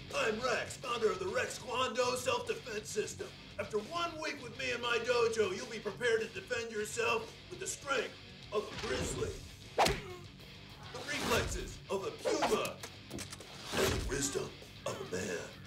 I'm Rex, founder of the Rex Kwon Do self-defense system. After 1 week with me in my dojo, you'll be prepared to defend yourself with the strength of a grizzly, the reflexes of a puma, and the wisdom of a man.